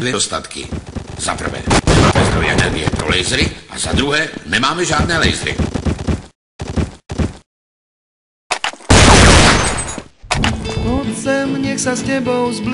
dvě dostatky. Za prvé, nemáme zdroje energie pro lasery a za druhé, nemáme žádné lasery. Poď sem, nech sa s tebou zbližím.